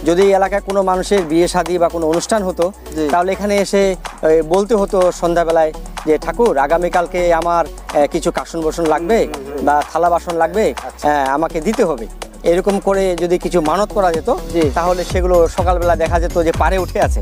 যদি এলাকায় কোনো মানুষের বিয়ে শাদী বা কোনো অনুষ্ঠান হতো তাহলে এখানে এসে বলতে হতো সন্ধ্যাবেলায় যে ঠাকুর আগামীকালকে আমার কিছু কাসন বাসন লাগবে বা থালা বাসন লাগবে, আমাকে দিতে হবে। এরকম করে যদি কিছু মানত করা যেত তাহলে সেগুলো সকালবেলা দেখা যেত যে পারে উঠে আছে।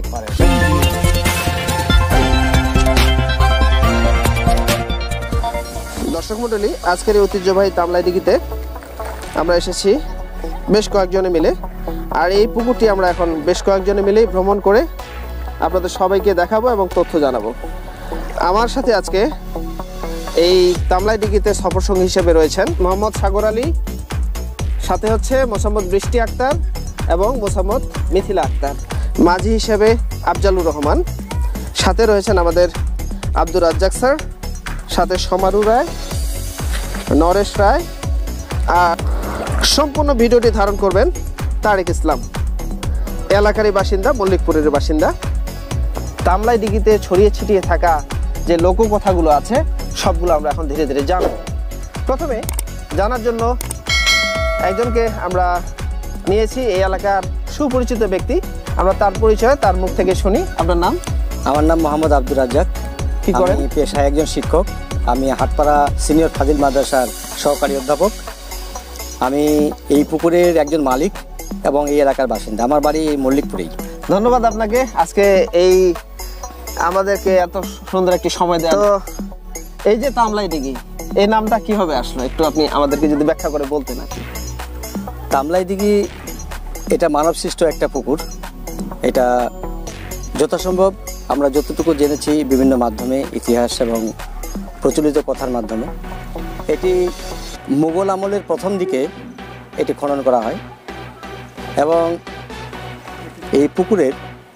দর্শক মণ্ডলী, আজকের এই ঐতিহ্যবাহী তামলাইদিঘিতে আমরা এসেছি বেশ কয়েকজনে মিলে, আর এই পুকুরটি আমরা এখন বেশ কয়েকজনে মিলেই ভ্রমণ করে আপনাদের সবাইকে দেখাবো এবং তথ্য জানাবো। আমার সাথে আজকে এই তামলাইদিঘিতে সফরসঙ্গী হিসেবে রয়েছেন মোহাম্মদ সাগর আলী, সাথে হচ্ছে মোসাম্মদ বৃষ্টি আক্তার এবং মোসাম্মদ মিথিলা আক্তার, মাঝি হিসেবে আফজালুর রহমান, সাথে রয়েছেন আমাদের আব্দুর রাজ্জাক স্যার, সাথে সমারু রায়, নরেশ রায়, আর সম্পূর্ণ ভিডিওটি ধারণ করবেন তারেক ইসলাম, এলাকারই বাসিন্দা, মল্লিকপুরের বাসিন্দা। তামলাইদিঘিতে ছড়িয়ে ছিটিয়ে থাকা যে লোককথাগুলো আছে সবগুলো আমরা এখন ধীরে ধীরে জানব। প্রথমে জানার জন্য একজনকে আমরা নিয়েছি, এই এলাকার সুপরিচিত ব্যক্তি। আমরা তার পরিচয় তার মুখ থেকে শুনি। আপনার নাম? আমার নাম মোহাম্মদ আব্দুর রাজ্জাক। কি করেন? আমি পেশায় একজন শিক্ষক। আমি হাটপাড়া সিনিয়র ফাজিল মাদ্রাসার সহকারী অধ্যাপক। আমি এই পুকুরের একজন মালিক এবং এই এলাকার বাসিন্দা। আমার বাড়ি মল্লিকপুরেই। ধন্যবাদ আপনাকে আজকে এই আমাদেরকে এত সুন্দর একটি সময় দেওয়া। তো এই যে তামলাইদিঘি, এই নামটা কিভাবে আসলো একটু আপনি আমাদেরকে যদি ব্যাখ্যা করে বলতেন। আর কি তামলাইদিঘি এটা মানবসৃষ্ট একটা পুকুর। এটা যথাসম্ভব আমরা যতটুকু জেনেছি বিভিন্ন মাধ্যমে, ইতিহাস এবং প্রচলিত কথার মাধ্যমে, এটি মুঘল আমলের প্রথম দিকে এটি খনন করা হয় এবং এই পুকুরের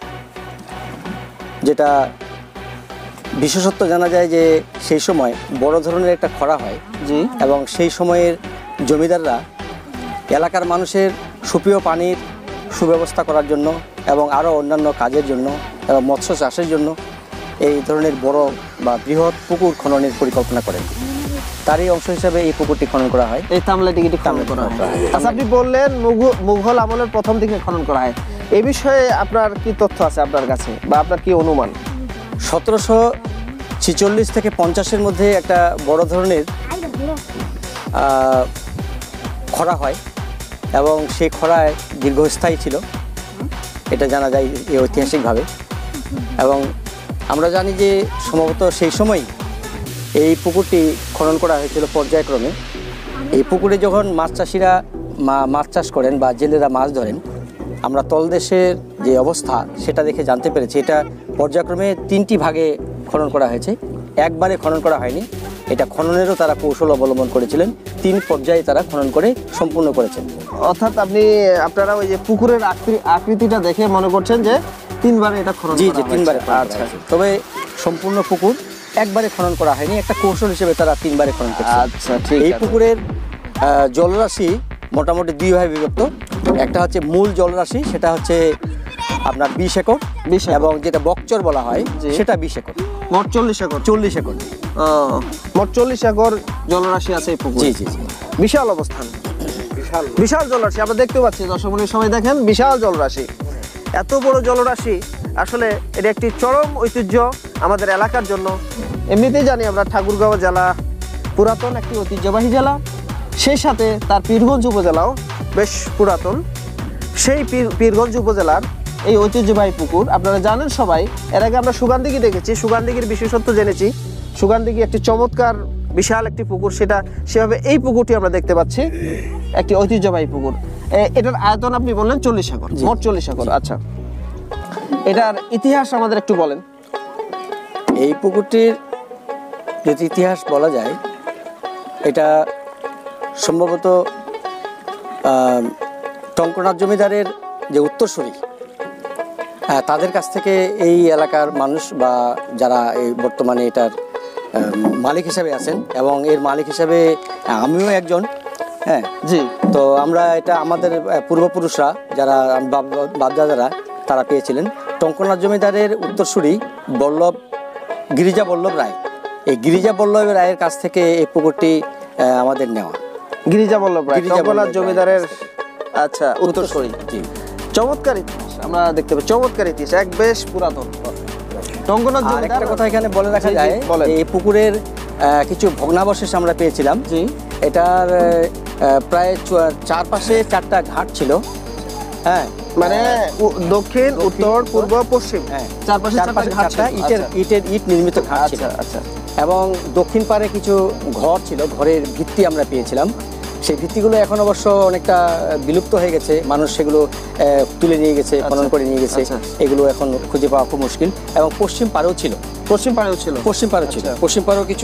যেটা বিশেষত্ব জানা যায় যে সেই সময় বড় ধরনের একটা খরা হয় এবং সেই সময়ের জমিদাররা এলাকার মানুষের সুপেয় পানির সুব্যবস্থা করার জন্য এবং আরও অন্যান্য কাজের জন্য এবং মৎস্য চাষের জন্য এই ধরনের বড় বা বৃহৎ পুকুর খননের পরিকল্পনা করেন। তারই অংশ হিসেবে এই পুকুরটি খনন করা হয়, এই তামলাইদিঘিটি খনন করা হয়। আচ্ছা, আপনি বললেন মুঘল আমলের প্রথম দিকে খনন করা হয়, এই বিষয়ে আপনার কি তথ্য আছে আপনার কাছে বা আপনার কি অনুমান? 1746 থেকে 50-এর মধ্যে একটা বড় ধরনের খরা হয় এবং সেই খরায় দীর্ঘস্থায়ী ছিল, এটা জানা যায় ঐতিহাসিকভাবে। এবং আমরা জানি যে সম্ভবত সেই সময় এই পুকুরটি খনন করা হয়েছিল পর্যায়ক্রমে। এই পুকুরে যখন মাছ চাষিরা মাছ চাষ করেন বা জেলেরা মাছ ধরেন, আমরা তলদেশের যে অবস্থা সেটা দেখে জানতে পেরেছি এটা পর্যায়ক্রমে 3টি ভাগে খনন করা হয়েছে, একবারে খনন করা হয়নি। এটা খননেরও তারা কৌশল অবলম্বন করেছিলেন, 3 পর্যায়ে তারা খনন করে সম্পূর্ণ করেছেন। অর্থাৎ আপনারা ওই যে পুকুরের আকৃতিটা দেখে মনে করছেন যে 3বারে এটা খনন? জি, 3বারে। আচ্ছা, তবে সম্পূর্ণ পুকুর একবারে খনন করা হয়নি, একটা কৌশল হিসেবে তারা 3বারে খনন করেছে। আচ্ছা, ঠিক। এই পুকুরের জলরাশি মোটামুটি 2 ভাগে বিভক্ত। একটা হচ্ছে মূল জলরাশি, সেটা হচ্ছে আপনার 20 একর, এবং যেটা বকচর বলা হয় সেটা 20 একর। মোট 40 একর। 40 একর। মোট 40 একর জলরাশি আছে এই পুকুরে। জি জি জি। বিশাল অবস্থান, বিশাল জলরাশি আমরা দেখতে পাচ্ছি। দর্শক বন্ধুরা সবাই দেখেন, বিশাল জলরাশি। এত বড় জলরাশি আসলে এটা একটি চরম ঐতিহ্য আমাদের এলাকার জন্য। এমনিতেই জানি আমরা ঠাকুরগাঁও জেলা পুরাতন একটি ঐতিহ্যবাহী জেলা, সেই সাথে তার পীরগঞ্জ উপজেলাও বেশ পুরাতন। সেই পীরগঞ্জ উপজেলার এই ঐতিহ্যবাহী পুকুর আপনারা জানেন সবাই। এর আগে আমরা সুগানদিঘি দেখেছি, সুগানদিঘির বিশেষত্ব জেনেছি। সুগানদিঘি একটি চমৎকার বিশাল একটি পুকুর, সেভাবে এই পুকুরটি আমরা দেখতে পাচ্ছি একটি ঐতিহ্যবাহী পুকুর। এটার আয়তন আপনি বললেন 40 একর, মোট 40 একর। আচ্ছা, এটার ইতিহাস আমাদের একটু বলেন। এই পুকুরটির যদি ইতিহাস বলা যায়, এটা সম্ভবত টঙ্কনাথ জমিদারের যে উত্তরসূরি তাদের কাছ থেকে এই এলাকার মানুষ বা যারা এই বর্তমানে এটার মালিক হিসাবে আছেন, এবং এর মালিক হিসাবে আমিও একজন। হ্যাঁ জি। তো আমরা এটা আমাদের পূর্বপুরুষরা যারা বাপদাদারা তারা পেয়েছিলেন। টঙ্কনাথ জমিদারের উত্তরসূরি গিরিজা বল্লভ রায়, এই গিরিজা বল্লভ রায়ের কাছ থেকে এই পুকুরটি আমাদের নেওয়া। গিরিজা বল্লভ রায় টঙ্কনাথ জমিদারের আচ্ছা উত্তরসূরি। জি। চমৎকার ইতিহাস আমরা দেখতে পাই, চমৎকার ইতিহাস, এক বেশ পুরাতন। রঙ্গনাথ আর জমিদার একটা কথা এখানে বলে রাখা জি, জি, যায়, বলেন। এই পুকুরের কিছু ভগ্নাবশেষ আমরা পেয়েছিলাম। জি এটার প্রায় চারপাশে 4টা ঘাট ছিল। হ্যাঁ, মানে দক্ষিণ, উত্তর, পূর্ব, পশ্চিম, হ্যাঁ, চারপাশে চারটা ঘাট ছিল। ইট নির্মিত ঘাট ছিল। আচ্ছা আচ্ছা এবং দক্ষিণ পারে কিছু ঘর ছিল, ঘরের ভিত্তি আমরা পেয়েছিলাম। সেই ভিত্তিগুলো এখন অবশ্য অনেকটা বিলুপ্ত হয়ে গেছে, মানুষ সেগুলো তুলে নিয়ে গেছে, খনন করে নিয়ে গেছে। আচ্ছা। এগুলো এখন খুঁজে পাওয়া খুব মুশকিল। এবং পশ্চিম পারেও ছিল, পশ্চিম পাড়েও ছিল। পশ্চিম পারেও ছিল, আচ্ছা। পশ্চিম পারেও কিছু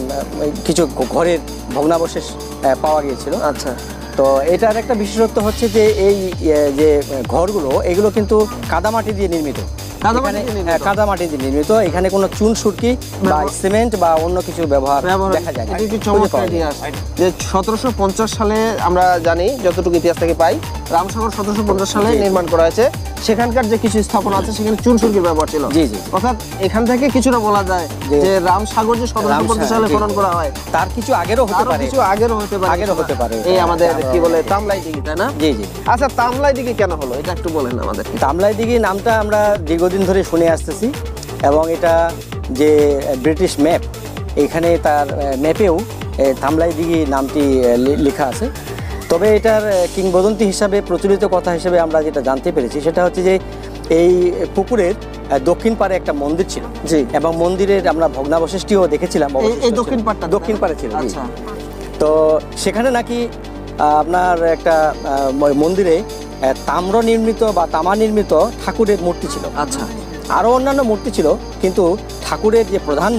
কিছু ঘরের ভগ্নাবশেষ পাওয়া গিয়েছিল। আচ্ছা তো এটার একটা বিশেষত্ব হচ্ছে যে এই যে ঘরগুলো, এগুলো কিন্তু কাদামাটি দিয়ে নির্মিত। কাদামাটি এখানে, দিয়ে নির্মিত? হ্যাঁ, কাদামাটি দিয়ে নির্মিত। এখানে কোনো চুন সুরকি বা সিমেন্ট বা অন্য কিছু ব্যবহার দেখা যায় না। এটা একটি খুঁজে চমৎকার পাওয়া যায় না। ইতিহাস যে 1750 সালে আমরা জানি, যতটুকু ইতিহাস থেকে পাই, রামসাগর 1750 সালে জি, জি। নির্মাণ করা হয়েছে। সেখানকার যে কিছু স্থাপনা আছে সেখানে চুন সুরকির ব্যবহার ছিল। জি, জি। অর্থাৎ এখান থেকে কিছুটা বলা যায় যে রামসাগর যে 1750 সালে জি। খনন করা হয়, তার কিছু আগেরও হতে আরো পারে। কিছু আগেরও হতে পারে। আগেরও হতে পারে। এই আমাদের হ্যাঁ, কি বলে তামলাই দিঘি, তাই না? জি জি। আচ্ছা, তামলাই দিঘি কেন হলো এটা একটু বলেন আমাদেরকে। তামলাই দিঘি নামটা আমরা দীর্ঘদিন ধরে শুনে আসতেছি, এবং এটা যে ব্রিটিশ ম্যাপ, এখানে তার ম্যাপেও তামলাই দিঘি নামটি লেখা আছে। তবে এটার কিংবদন্তি হিসাবে, প্রচলিত কথা হিসেবে আমরা যেটা জানতে পেরেছি সেটা হচ্ছে যে এই পুকুরের দক্ষিণ পারে একটা মন্দির ছিল। জি। এবং মন্দিরের আমরা ভগ্নাবশেষটিও দেখেছিলাম। এই দক্ষিণ পাড়টা? দক্ষিণ পারে ছিল, জি। আচ্ছা তো সেখানে নাকি আপনার একটা মন্দিরে তাম্র নির্মিত বা তামা নির্মিত ঠাকুরের মূর্তি ছিল। আচ্ছা আরও অন্যান্য মূর্তি ছিল, কিন্তু ঠাকুরের যে প্রধান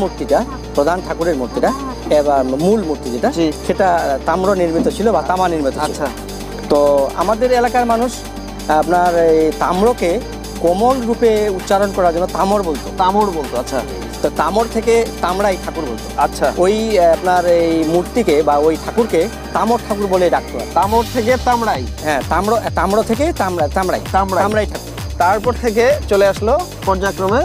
ঠাকুরের মূর্তিটা, এবার মূল মূর্তি যেটা, জি। সেটা তাম্র নির্মিত ছিল বা তামা নির্মিত ছিল। আচ্ছা তো আমাদের এলাকার মানুষ আপনার এই তাম্রকে কোমল রূপে উচ্চারণ করার জন্য তামর বলতো। তামর বলতো? আচ্ছা তো তামর থেকে তামরাই ঠাকুর বলতো। আচ্ছা, ওই আপনার এই মূর্তিকে বা ওই ঠাকুরকে তামর ঠাকুর বলে ডাকতো। তামর থেকে তামড়াই। হ্যাঁ, তাম্র থেকে তামরাই তামড়াই ঠাকুর। তারপর থেকে চলে আসলো পর্যায়ক্রমে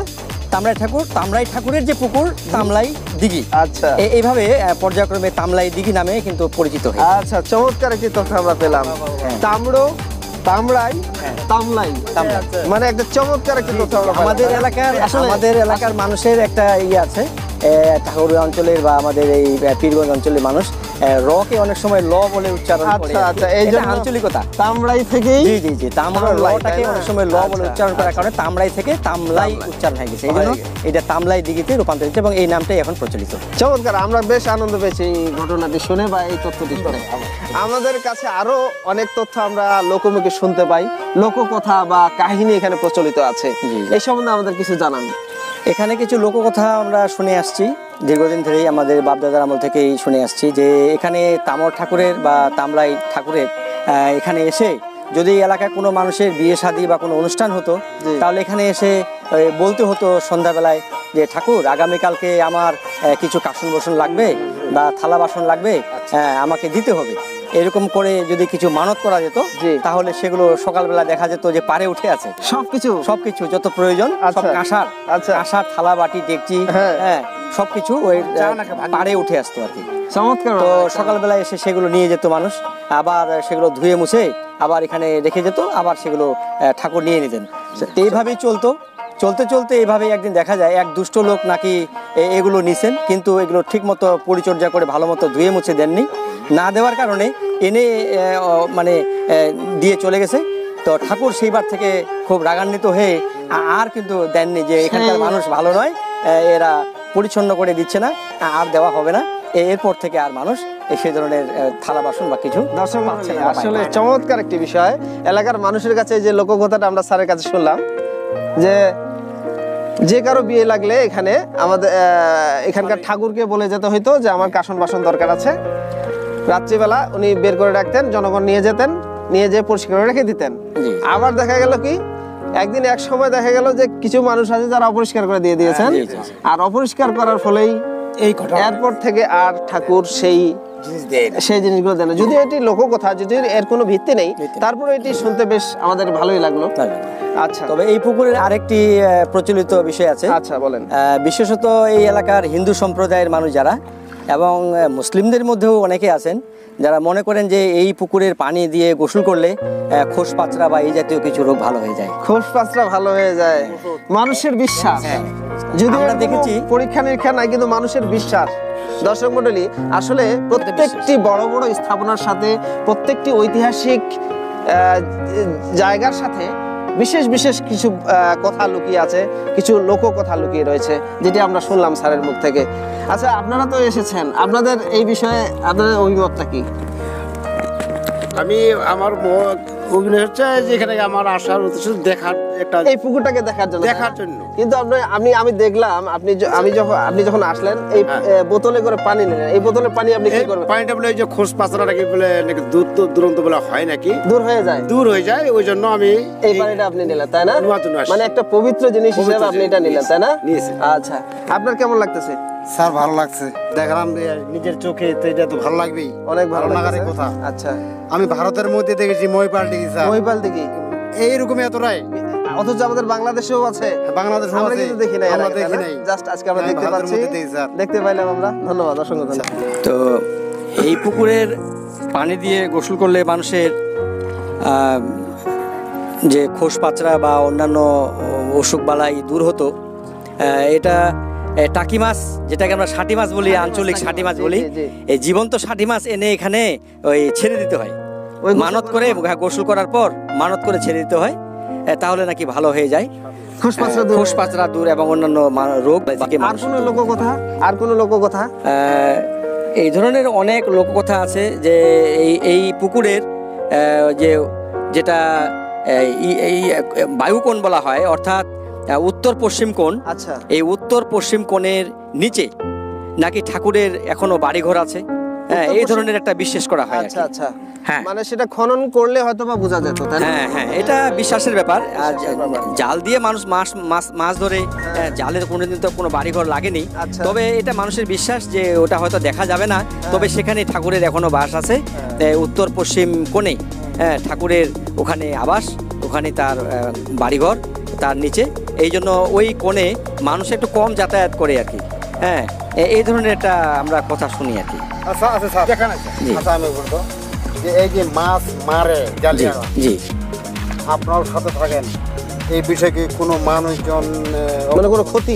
তামরাই ঠাকুরের যে পুকুর, তামলাই দিঘি। আচ্ছা এইভাবে পর্যায়ক্রমে তামলাই দিঘি নামে কিন্তু পরিচিত হয়। আচ্ছা, চমৎকার একটি তথ্য আমরা পেলাম। তামড়ো, তামড়াই, তামলাই, মানে একটা চমৎকার একটি তথ্য আমরা পেলাম। আমাদের এলাকার মানুষের একটা ইয়ে আছে, ঠাকুর অঞ্চলের বা আমাদের এই পীরগঞ্জ অঞ্চলের মানুষ রকে অনেক সময় ল বলে উচ্চারণ করে। আচ্ছা, এই জন্য আঞ্চলিকতা। তামড়াই থেকেই জি জি জি, লটাকে অনেক সময় ল বলে উচ্চারণ করার কারণে তামরাই থেকে তামলাই উচ্চারণ হয়ে গেছে। এই জন্য এটা তামলাই দিঘিতে রূপান্তরিত, এবং এই নামটাই এখন প্রচলিত। চমৎকার, আমরা বেশ আনন্দ পেয়েছি এই ঘটনাটি শুনে বা এই তথ্যটি শুনে। আমাদের কাছে আরো অনেক তথ্য আমরা লোকমুখে শুনতে পাই, লোককথা বা কাহিনী এখানে প্রচলিত আছে। জি, জি। এই সম্বন্ধে আমাদের কিছু জানান। এখানে কিছু লোককথা আমরা শুনে আসছি, দীর্ঘদিন ধরেই আমাদের বাপদাদার আমল থেকেই শুনে আসছি, যে এখানে তামর ঠাকুরের বা তামলাই ঠাকুরের এখানে এসে যদি এলাকায় কোনো মানুষের বিয়ে শাদী বা কোনো অনুষ্ঠান হতো, তাহলে এখানে এসে বলতে হতো সন্ধ্যাবেলায় যে ঠাকুর, আগামীকালকে আমার কিছু কাসন বাসন লাগবে বা থালা বাসন লাগবে, আমাকে দিতে হবে। এরকম করে যদি কিছু মানত করা যেত, তাহলে সেগুলো সকালবেলা দেখা যেত যে পারে উঠে আছে সবকিছু যত প্রয়োজন, সব কাঁসার থালা বাটি ডেকচি, হ্যাঁ, সবকিছু ওই পারে উঠে আসতো আর কি। চমৎকার। তো সকালবেলা এসে সেগুলো নিয়ে যেত মানুষ, আবার সেগুলো ধুয়ে মুছে আবার এখানে রেখে যেত, আবার সেগুলো ঠাকুর নিয়ে নিতেন। এইভাবেই চলতে এইভাবেই একদিন দেখা যায় এক দুষ্ট লোক নাকি এগুলো নিছেন, কিন্তু এগুলো ঠিক মতো পরিচর্যা করে ভালো মতো ধুয়ে মুছে দেননি। না দেওয়ার কারণে এনে মানে দিয়ে চলে গেছে। তো ঠাকুর সেইবার থেকে খুব রাগান্বিত হয়ে আর কিন্তু দেননি, যে এখানকার মানুষ ভালো নয়, এরা পরিচ্ছন্ন করে দিচ্ছে না, আর দেওয়া হবে না। এরপর থেকে আর মানুষ সেই ধরনের থালা বাসন বা কিছু দর্শক আসলে চমৎকার একটি বিষয়। এলাকার মানুষের কাছে যে লোককথাটা আমরা স্যারের কাছে শুনলাম, যে কারো বিয়ে লাগলে এখানে আমাদের এখানকার ঠাকুরকে বলে যেতে হইতো যে আমার কাসন বাসন দরকার আছে। রাত্রিবেলা উনি বের করে রাখতেন, জনগণ নিয়ে যেতেন, নিয়ে যেয়ে পরিষ্কার করে রেখে দিতেন। আবার দেখা গেল কি, একদিন এক সময় দেখা গেল যে কিছু মানুষ আছে যারা অপরিষ্কার করে দিয়ে দিয়েছেন, আর অপরিষ্কার করার ফলেই এরপর থেকে আর ঠাকুর সেই জিনিসগুলো দেন। যদি এটি লোককথা, যদি এর কোনো ভিত্তি নেই, তারপরে এটি শুনতে বেশ আমাদের ভালোই লাগলো। আচ্ছা, তবে এই পুকুরের আরেকটি প্রচলিত বিষয় আছে। আচ্ছা বলেন। বিশেষত এই এলাকার হিন্দু সম্প্রদায়ের মানুষ যারা, এবং মুসলিমদের মধ্যেও অনেকে আছেন যারা মনে করেন যে এই পুকুরের পানি দিয়ে গোসল করলে খোস পাচরা বা এই জাতীয় কিছু রোগ ভালো হয়ে যায়। খোস পাঁচটা ভালো হয়ে যায়, মানুষের বিশ্বাস। যদি আমরা দেখেছি পরীক্ষা নিরীক্ষা নাই, কিন্তু মানুষের বিশ্বাস। দর্শক মণ্ডলী, আসলে প্রত্যেকটি বড় বড় স্থাপনার সাথে, প্রত্যেকটি ঐতিহাসিক জায়গার সাথে বিশেষ বিশেষ কিছু কথা লুকিয়ে আছে, কিছু লোককথা লুকিয়ে রয়েছে, যেটি আমরা শুনলাম স্যারের মুখ থেকে। আচ্ছা, আপনারা তো এসেছেন, আপনাদের এই বিষয়ে আপনাদের অভিমতটা কি? আমার অভিনয় হচ্ছে যেখানে আমার আসার উদ্দেশ্য দেখার, একটা এই পুকুরটাকে দেখার জন্য। দেখার জন্য। কিন্তু আমি দেখলাম আপনি যখন আসলেন এই বোতলে করে পানি নিলেন। এই বোতলে পানি আপনি কি করবেন? পানিটা বলে যে খোস পাঁচরা নাকি বলে নাকি দুরন্ত বলে হয় নাকি দূর হয়ে যায়, দূর হয়ে যায়, ওই জন্য আমি এই পানিটা আপনি নিলেন, তাই না? নেওয়ার জন্য আসি। মানে একটা পবিত্র জিনিস হিসেবে আপনি এটা নিলেন, তাই না? নিয়েছি। আচ্ছা, আপনার কেমন লাগতেছে? স্যার ভালো লাগছে, দেখলাম নিজের চোখে, তো এটা তো ভালো লাগবেই, অনেক ভালো লাগার লাগছে। কথা। আচ্ছা, আমি ভারতের মধ্যে দেখেছি মহিপাল দেখি স্যার, মহিপাল দেখি এইরকম এতটাই, অথচ আমাদের বাংলাদেশেও আছে। বাংলাদেশ আমরা কিন্তু দেখি নাই, আমরা দেখি নাই, জাস্ট আজকে আমরা দেখতে ভারতের পাচ্ছি, মধ্যে দেখি স্যার। দেখতে পাইলাম আমরা। ধন্যবাদ, অসংখ্য ধন্যবাদ। তো এই পুকুরের পানি দিয়ে গোসল করলে মানুষের যে খোস পাচরা বা অন্যান্য অসুখ বালাই দূর হতো। এটা টাকি মাছ, যেটাকে আমরা ষাটি মাছ বলি, আঞ্চলিক ষাটি মাছ বলি, এই জীবন্ত ষাটি মাছ এনে এখানে ওই ছেড়ে দিতে হয়, মানত করে গোসল করার পর মানত করে ছেড়ে দিতে হয়, তাহলে নাকি ভালো হয়ে যায় খোস পাচরা দূর এবং অন্যান্য রোগ। আর কোনো লোককথা? আর কোনো লোককথা? এই ধরনের অনেক লোককথা আছে যে এই পুকুরের যেটা এই বায়ুকোণ বলা হয়, অর্থাৎ উত্তর পশ্চিম কোণ। আচ্ছা, এই উত্তর পশ্চিম কোণের নিচে নাকি ঠাকুরের এখনো বাড়িঘর আছে। হ্যাঁ, এই ধরনের একটা বিশ্বাস করা হয়। আচ্ছা আচ্ছা, হ্যাঁ, মানে সেটা খনন করলে হয়তো বা বোঝা যেত, তাই না? হ্যাঁ হ্যাঁ, এটা বিশ্বাসের ব্যাপার। আর জাল দিয়ে মানুষ মাছ ধরে, জালের কোনোদিন তো কোনো বাড়িঘর লাগেনি। আচ্ছা। তবে এটা মানুষের বিশ্বাস যে ওটা হয়তো দেখা যাবে না, তবে সেখানে ঠাকুরের এখনো বাস আছে। উত্তর পশ্চিম কোণে ঠাকুরের ওখানে আবাস, ওখানে তার বাড়িঘর, তার নিচে। এই জন্য ওই কোণে মানুষ একটু কম যাতায়াত করে আর কি। হ্যাঁ, এই ধরনের একটা আমরা কথা শুনি আর কি। আচ্ছা আচ্ছা স্যার, দেখেন আচ্ছা, আমি বলবো যে এই যে মাছ মারে জি জালিয়ারা, জি, আপনার সাথে থাকেন, এই বিষয়ে কি কোনো মানুষজন মানে কোনো ক্ষতি?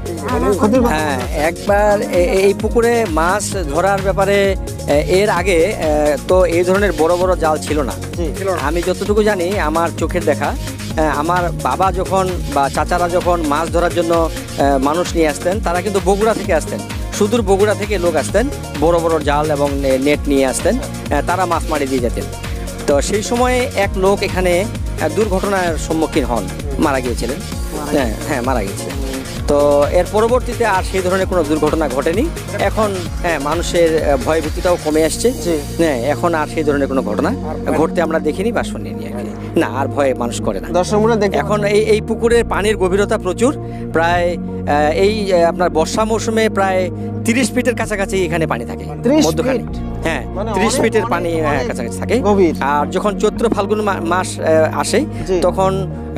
হ্যাঁ, একবার এই পুকুরে মাছ ধরার ব্যাপারে এর আগে তো এই ধরনের বড় বড় জাল ছিল না। আমি যতটুকু জানি, আমার চোখের দেখা, আমার বাবা যখন বা চাচারা যখন মাছ ধরার জন্য মানুষ নিয়ে আসতেন, তারা কিন্তু বগুড়া থেকে আসতেন, সুদূর বগুড়া থেকে লোক আসতেন, বড় বড় জাল এবং নেট নিয়ে আসতেন, তারা মাছ মারি দিয়ে যেতেন। তো সেই সময়ে এক লোক এখানে দুর্ঘটনার সম্মুখীন হন, মারা গিয়েছিলেন। হ্যাঁ, মারা গিয়েছিলেন। তো এর পরবর্তীতে আর সেই ধরনের কোনো দুর্ঘটনা ঘটেনি। এখন মানুষের ভয়ভীতিটাও কমে আসছে। হ্যাঁ, এখন আর সেই ধরনের কোনো ঘটনা ঘটতে আমরা দেখিনি বা শুনিনি আর কি। না, আর ভয়ে মানুষ করে না। এখন এই পুকুরের পানির গভীরতা প্রচুর, প্রায় এই আপনার বর্ষা মৌসুমে প্রায় 30 ফিটের কাছাকাছি এখানে পানি থাকে, 30 মধ্যখানে। ফিট? হ্যাঁ, মানে 30 অনেক, ফিটের অনেক, পানি অনেক কাছাকাছি থাকে। গভীর। আর যখন চৈত্র ফাল্গুন মাস আসে, জি। তখন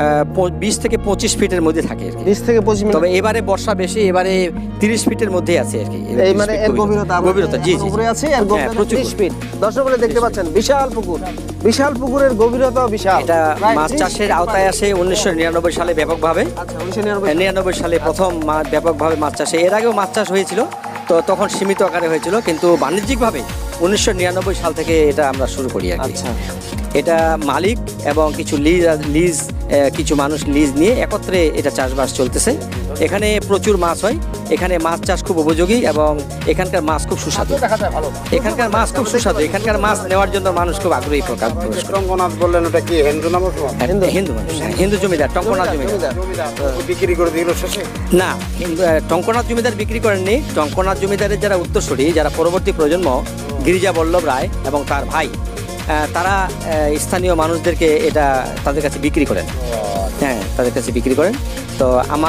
20 থেকে 25 ফিটের মধ্যে থাকে আর কি। 20 থেকে 25 মিটার। তবে এবারে বর্ষা বেশি, এবারে 30 ফিটের মধ্যে আছে আর কি। এই মানে এর গভীরতা জি জি, উপরে আছে, আর হ্যাঁ, গভীরতা প্রচুর 30 ফিট। দর্শক বলে দেখতে পাচ্ছেন, বিশাল পুকুর, বিশাল পুকুরের গভীরতাও বিশাল। এটা প্রায় মাছ 30 চাষের ফিট আওতায় আসে 1999 সালে ব্যাপকভাবে। আচ্ছা, 1999 99 সালে প্রথম ব্যাপকভাবে মাছ চাষে। এর আগেও মাছ চাষ হয়েছিল, তো তখন সীমিত আকারে হয়েছিল, কিন্তু বাণিজ্যিকভাবে 1999 সাল থেকে এটা আমরা শুরু করি আর কি। আচ্ছা। এটা মালিক এবং কিছু লিজ কিছু মানুষ লিজ নিয়ে একত্রে এটা চাষবাস চলতেছে। এখানে প্রচুর মাছ হয়, এখানে মাছ চাষ খুব উপযোগী এবং এখানকার মাছ খুব সুস্বাদু। এখানকার মাছ খুব সুস্বাদু, এখানকার মাছ নেওয়ার জন্য মানুষ খুব আগ্রহী প্রকাশ করে। টঙ্কনাথ বললেন, ওটা কি হিন্দু নাম? হিন্দু মানুষ, হিন্দু জমিদার, টঙ্কনাথ জমিদার। বিক্রি করে দিল শেষে? না, টঙ্কনাথ জমিদার বিক্রি করেননি। টঙ্কনাথ জমিদারের যারা উত্তরসূরি, যারা পরবর্তী প্রজন্ম, গিরিজা বল্লভ রায় এবং তার ভাই, তারা স্থানীয় মানুষদেরকে এটা তাদের কাছে বিক্রি করেন। হ্যাঁ, তাদের কাছে বিক্রি করেন। তো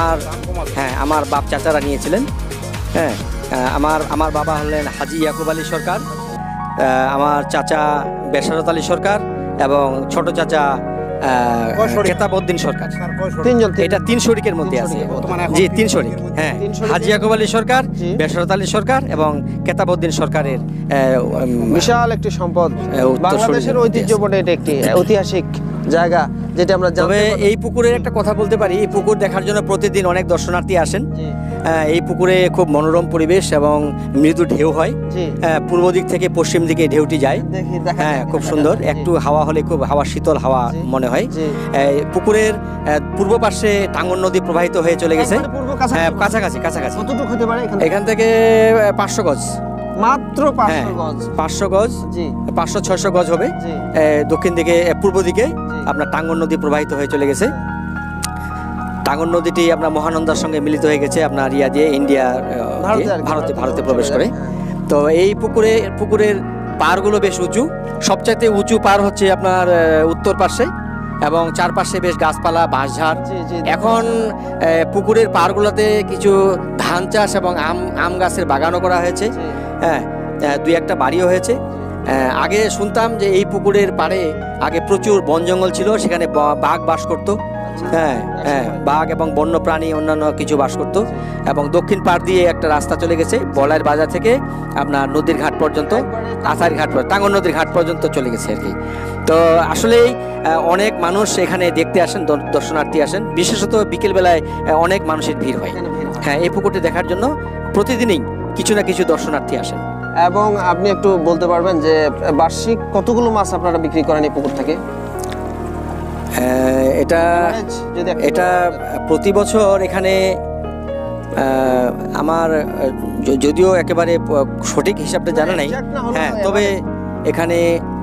আমার বাপ চাচারা নিয়েছিলেন। হ্যাঁ, আমার বাবা হলেন হাজী ইয়াকুব আলী সরকার, আমার চাচা বেসারত আলী সরকার এবং ছোট চাচা কেতাবউদ্দিন সরকার। তিনজন এটা 3 শরিকের মধ্যে আছে। জি 3 শরিক, হ্যাঁ। হাজী ইয়াকুব আলী সরকার, বেসরত আলী সরকার এবং কেতাবউদ্দিন সরকারের বিশাল একটি সম্পদ। বাংলাদেশের উত্তরসূরির ঐতিহ্য বটে, এটা একটি ঐতিহাসিক জায়গা যেটা আমরা তবে জানতে পারি। এই পুকুরের একটা কথা বলতে পারি, এই পুকুর দেখার জন্য প্রতিদিন অনেক দর্শনার্থী আসেন। এই পুকুরে খুব মনোরম পরিবেশ এবং মৃদু ঢেউ হয়। জি। পূর্ব দিক থেকে পশ্চিম দিকে ঢেউটি যায়। দেখি, দেখা হ্যাঁ, যাক, খুব দেখা সুন্দর। যাক। একটু হাওয়া হলে খুব শীতল হাওয়া জি। মনে হয়। জি। পুকুরের পূর্ব পাশে টাঙ্গন নদী প্রবাহিত হয়ে চলে গেছে। একবারে পূর্ব কাছাকাছি? হ্যাঁ, কাছাকাছি কাছাকাছি। কতটুকু হতে পারে এখান এখান থেকে 500 গজ। মাত্র হ্যাঁ, 500 গজ। 500 গজ, জি 500-600 গজ হবে। জি। দক্ষিণ দিকে পূর্ব দিকে জি। আপনার টাঙ্গন নদী প্রবাহিত হয়ে চলে গেছে। টাঙ্গন নদীটি আপনার মহানন্দার সঙ্গে মিলিত হয়ে গেছে আপনার ইয়া দিয়ে, ইন্ডিয়া ভারতে আর কি, ভারতে প্রবেশ করে। হ্যাঁ। তো এই পুকুরের পাড়গুলো বেশ উঁচু। সবচাইতে উঁচু পাড় হচ্ছে আপনার উত্তর পাশে এবং চারপাশে বেশ গাছপালা, বাঁশঝাড়। জি, জি। এখন পুকুরের পাড়গুলোতে কিছু ধান চাষ এবং আম গাছের বাগানও করা হয়েছে। জি। হ্যাঁ, 2-1টা বাড়িও হয়েছে। আগে শুনতাম যে এই পুকুরের পাড়ে আগে প্রচুর বন জঙ্গল ছিল, সেখানে বাঘ বাস করতো। হ্যাঁ হ্যাঁ, বাঘ এবং বন্য প্রাণী অন্যান্য কিছু বাস করতো। এবং দক্ষিণ পাড় দিয়ে একটা রাস্তা চলে গেছে বলাইর বাজার থেকে আপনার নদীর ঘাট পর্যন্ত, আথার ঘাট, টাঙ্গন নদীর ঘাট পর্যন্ত চলে গেছে আর কি। তো আসলেই অনেক মানুষ এখানে দেখতে আসেন, দর্শনার্থী আসেন, বিশেষত বিকেলবেলায় অনেক মানুষের ভিড় হয়। হ্যাঁ, এই পুকুরটি দেখার জন্য প্রতিদিনই কিছু না কিছু দর্শনার্থী আসেন। এবং আপনি একটু বলতে পারবেন যে বার্ষিক কতগুলো মাছ আপনারা বিক্রি করেন এই পুকুর থেকে? এটা যদি একটু এটা প্রতি বছর এখানে আমার যদিও একেবারে সঠিক হিসাবটা জানা নাই। exact না হলেও হ্যাঁ, তবে এখানে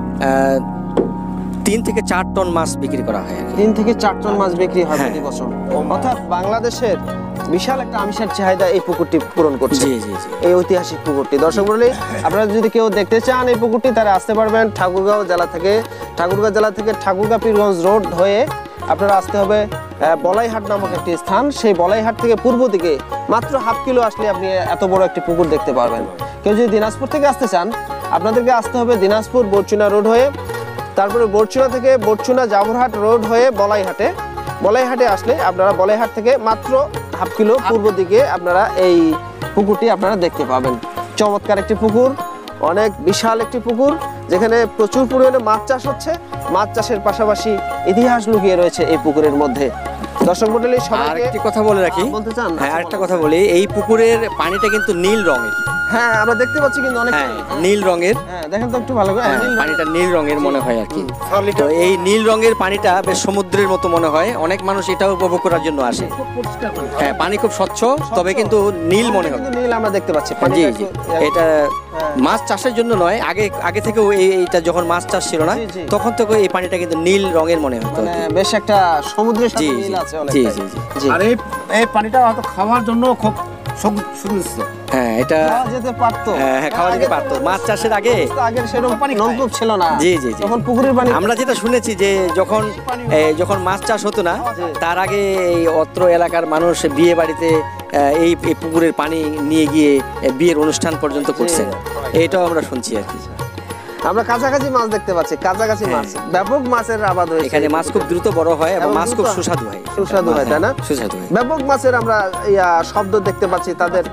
3 থেকে 4 টন মাছ বিক্রি করা হয় আর কি। 3 থেকে 4 টন মাছ বিক্রি হয় হ্যাঁ। প্রতি বছর। অর্থাৎ বাংলাদেশের বিশাল একটা আমিষের চাহিদা এই পুকুরটি পূরণ করছে। জি জি জি। এই ঐতিহাসিক পুকুরটি দর্শক মণ্ডলী, আপনারা যদি কেউ দেখতে চান এই পুকুরটি, তারা আসতে পারবেন ঠাকুরগাঁও জেলা থেকে। ঠাকুরগাঁও পীরগঞ্জ রোড হয়ে আপনারা আসতে হবে বলাইহাট নামক একটি স্থান। সেই বলাইহাট থেকে পূর্ব দিকে মাত্র 1/2 কিলো আসলে আপনি এত বড় একটি পুকুর দেখতে পারবেন। কেউ যদি দিনাজপুর থেকে আসতে চান, আপনাদেরকে আসতে হবে দিনাজপুর বরচুনা রোড হয়ে, তারপরে বরচুনা থেকে বরচুনা জাবরহাট রোড হয়ে বলাইহাটে আসলে আপনারা বলাইহাট থেকে মাত্র 1/2 কিলো পূর্ব দিকে আপনারা এই পুকুরটি আপনারা দেখতে পাবেন। চমৎকার একটি পুকুর, অনেক বিশাল একটি পুকুর, যেখানে প্রচুর পরিমাণে মাছ চাষ হচ্ছে। মাছ চাষের পাশাপাশি ইতিহাস লুকিয়ে রয়েছে এই পুকুরের মধ্যে। দর্শক মণ্ডলী, আর সবাইকে একটি কথা বলে রাখি। বলতে চান? হ্যাঁ, আরেকটা কথা বলি, এই পুকুরের পানিটা কিন্তু নীল রঙের। হ্যাঁ, আমরা দেখতে পাচ্ছি কিন্তু অনেক। হ্যাঁ, নীল রঙের। হ্যাঁ, দেখেন তো একটু ভালো করে। হ্যাঁ, নীল রঙের। পানিটা নীল রঙের মনে হয় আর কি। তো এই নীল রঙের পানিটা বেশ সমুদ্রের মতো মনে হয়, অনেক মানুষ এটা উপভোগ করার জন্য আসে। হ্যাঁ, পানি খুব স্বচ্ছ, তবে কিন্তু নীল মনে হয়। কিন্তু নীল আমরা দেখতে পাচ্ছি। জি পানিটা জি। একটু- এটা মাছ চাষের জন্য নয়, আগে থেকেও এইটা যখন মাছ চাষ ছিল না, জি, জি। তখন থেকে এই পানিটা কিন্তু নীল রঙের মনে হতো আর মানে কি। বেশ একটা সমুদ্রের জি সাথে জি মিল আছে জি অনেকটাই। জি জি। জি। আর এই পানিটা হয়তো খাওয়ার জন্য খুব সুনিশ্চিত। হ্যাঁ, এটা খাওয়া যেতে পারতো। হ্যাঁ, খাওয়া যেতে পারতো। মাছ চাষের আগে আগের সেরকম নলকূপ ছিল না। জি জি জি। তখন পুকুরের পানি আমরা যেটা শুনেছি যে যখন মাছ চাষ হতো না, তার আগে এই অত্র এলাকার মানুষ বিয়ে বাড়িতে এই পুকুরের পানি নিয়ে গিয়ে বিয়ের অনুষ্ঠান পর্যন্ত করছেন, এটাও আমরা শুনছি আর কি। আমরা কাছাকাছি মাছ দেখতে পাচ্ছি, কাছাকাছি মাছ, ব্যাপক মাছের আবাদ হয়েছে এখানে মাছ খুব দ্রুত বড় হয় এবং এবং মাছ খুব দ্রুত- সুস্বাদু হয়। সুস্বাদু হয়, তাই না? সুস্বাদু হয়। ব্যাপক মাছের আমরা শব্দ দেখতে পাচ্ছি তাদের।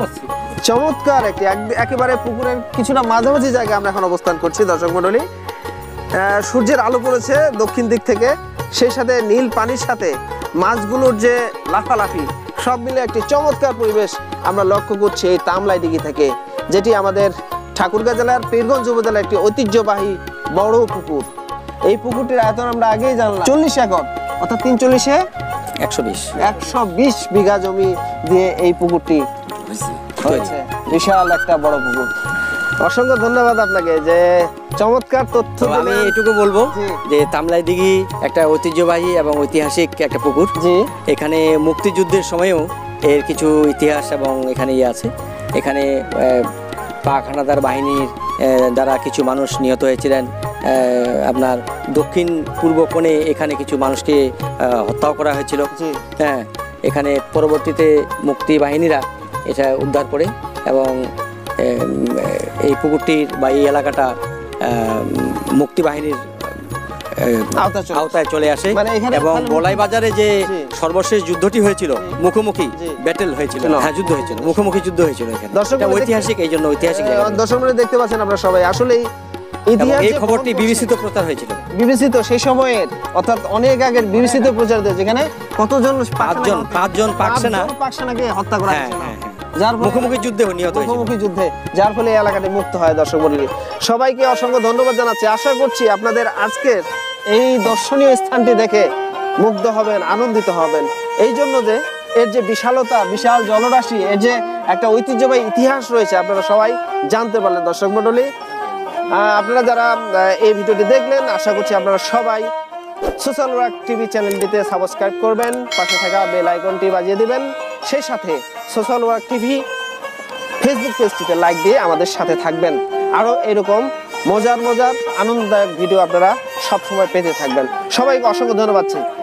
চমৎকার একটি একেবারে পুকুরের কিছুটা মাঝামাঝি জায়গায় আমরা এখন অবস্থান করছি দর্শক মণ্ডলী। সূর্যের আলো পড়েছে দক্ষিণ দিক থেকে, সেই সাথে নীল পানির সাথে মাছগুলোর যে লাফালাফি, সব মিলে একটি চমৎকার পরিবেশ আমরা লক্ষ্য করছি এই তামলাই দিঘি থেকে, যেটি আমাদের ঠাকুরগাঁও জেলার পীরগঞ্জ উপজেলার একটি ঐতিহ্যবাহী বড় পুকুর। এই পুকুরটির আয়তন আমরা আগেই জানলাম 40 একর, অর্থাৎ 340-এ 120 120 বিঘা জমি দিয়ে এই পুকুরটি হয়েছে। বিশাল একটা বড় পুকুর। অসংখ্য ধন্যবাদ আপনাকে যে চমৎকার তথ্য তো আমি দিলেন। এটুকু বলবো জি। যে তামলাই দিঘি একটা ঐতিহ্যবাহী এবং ঐতিহাসিক একটা পুকুর। জি এখানে মুক্তিযুদ্ধের সময়ও এর কিছু ইতিহাস এবং এখানে আছে। এখানে পাক হানাদার বাহিনীর দ্বারা কিছু মানুষ নিহত হয়েছিলেন। আপনার দক্ষিণ পূর্ব কোণে এখানে কিছু মানুষকে হত্যাও করা হয়েছিল। জি হ্যাঁ, এখানে পরবর্তীতে মুক্তি বাহিনীরা এটা উদ্ধার করে এবং এই পুকুরটির বা এই এলাকাটা মুক্তি বাহিনীর আওতায় চলে আসে মানে এখানে এবং বলাই বাজারে যে জি। সর্বশেষ যুদ্ধটি হয়েছিল মুখোমুখি জি। ব্যাটেল হয়েছিল, ছিল। হ্যাঁ যুদ্ধ হয়েছিল, মুখোমুখি যুদ্ধ হয়েছিল এখানে। দর্শক এটা বন্ধু ঐতিহাসিক, এই জন্য ঐতিহাসিক জায়গা। দর্শক মণ্ডলী দেখতে পাচ্ছেন আপনারা সবাই, আসলে এবং ইতিহাস এই যে খবরটি বহন বিবিসিতে করছে, প্রচার হয়েছিল। বিবিসিতে সেই সময়ের অর্থাৎ অনেক আগের বিবিসিতে প্রচারিত, যেখানে কতজন পাঁচজন পাক সেনাকে হত্যা করা হ্যাঁ, হয়েছিল। হ্যাঁ, হ্যাঁ। যার ফলে মুখোমুখি যুদ্ধে নিহত হয়েছিল। মুখোমুখি যুদ্ধে, যার ফলে এই এলাকাটি মুক্ত হয়। দর্শক মণ্ডলী সবাইকে অসংখ্য ধন্যবাদ জানাচ্ছি। আশা করছি আপনাদের আজকের এই দর্শনীয় স্থানটি দেখে মুগ্ধ হবেন, আনন্দিত হবেন। এই জন্য যে এর যে বিশালতা, বিশাল জলরাশি, এর যে একটা ঐতিহ্যবাহী ইতিহাস রয়েছে, আপনারা সবাই জানতে পারলেন। দর্শক মণ্ডলী আপনারা যারা এই ভিডিওটি দেখলেন, আশা করছি আপনারা সবাই সোশ্যাল ওয়ার্ক টিভি চ্যানেলটিতে সাবস্ক্রাইব করবেন, পাশে থাকা বেল আইকনটি বাজিয়ে দিবেন। সেই সাথে সোশ্যাল ওয়ার্ক টিভি ফেসবুক পেজটিতে লাইক দিয়ে আমাদের সাথে থাকবেন। আরও এরকম মজার আনন্দদায়ক ভিডিও আপনারা সবসময় পেতে থাকবেন। সবাইকে অসংখ্য ধন্যবাদ।